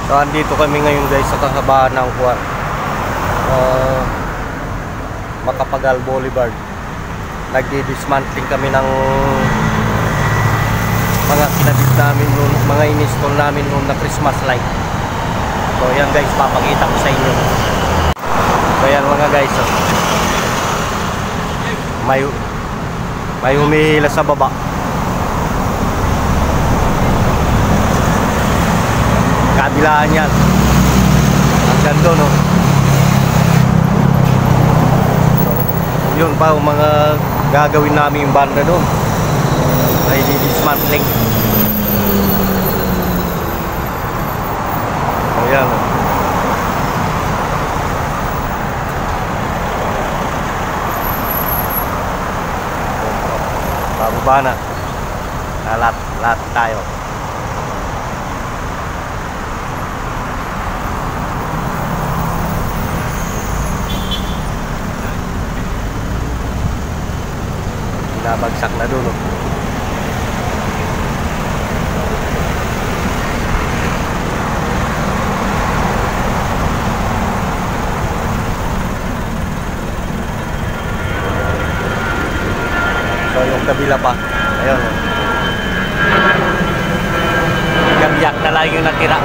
So andito kami ngayon guys sa kahabaan ng Kuwan, Macapagal Boulevard. Nagdi-dismantling kami ng mga kinabit namin noon, mga in-install namin noon na Christmas light. So yan guys, papakita ko sa inyo. So yan mga guys, may humihila sa baba. Kabilaan yan hanggang doon, no? So, yun pa ang mga gagawin namin yung banda doon. Ay di-dismantling. So yan, no? Bababa na. Lahat tayo. Nabagsak na doon, no? So yung kabila pa, ayun, no? Gabiyak na lang yung natira.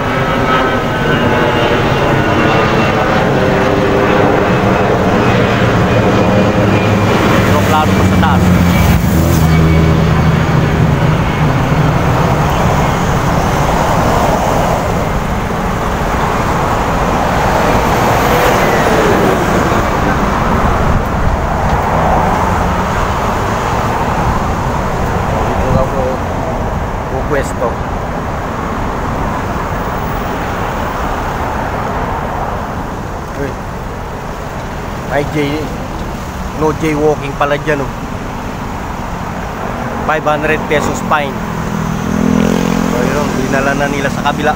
Yung klaro pa sa taas. Pwesto. May no jaywalking pala dyan, oh. 500 pesos fine. So yun, dinala na nila sa kabila.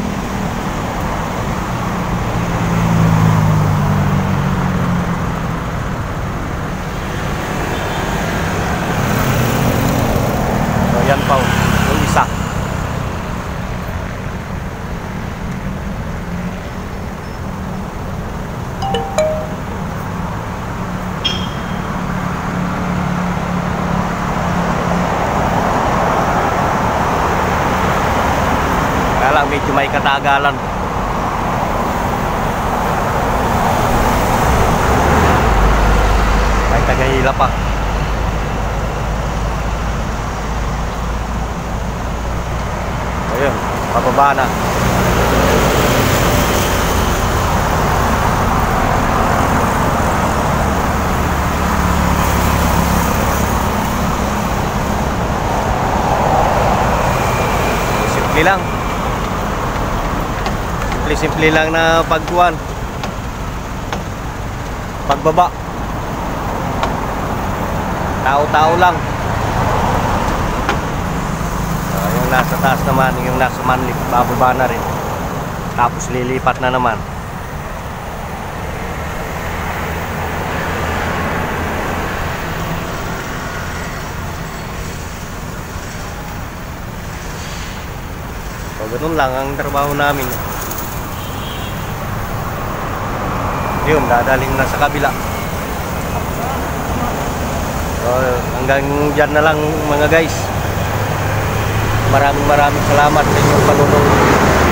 So yan pa, oh, yung isa. Medyo may katagalan. May tagahila pa. Ayun, pababa na. Simple lang. Simple lang na pagkuhan, pagbaba, tao-tao lang. Yung nasa taas naman, yung nasa manlik, bababa na rin, tapos lilipat na naman. So ganun lang ang trabaho namin. Yun, dadaling na sa kabila. So, hanggang dyan na lang mga guys. Maraming salamat sa inyong panunod.